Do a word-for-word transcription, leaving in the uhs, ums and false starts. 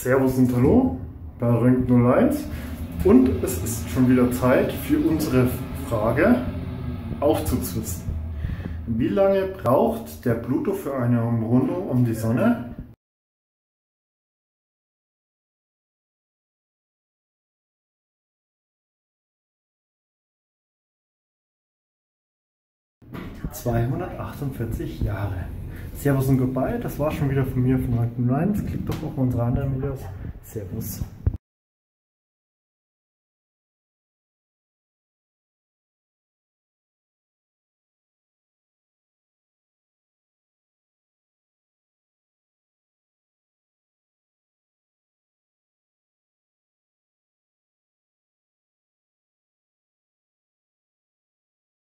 Servus und Hallo bei Röntgen null eins und es ist schon wieder Zeit für unsere Frage aufzuzwisten. Wie lange braucht der Pluto für eine Umrundung um die Sonne? zweihundertachtundvierzig Jahre. Servus und Goodbye, das war schon wieder von mir von Röntgen null eins. Klickt doch auf unsere anderen Videos. Servus.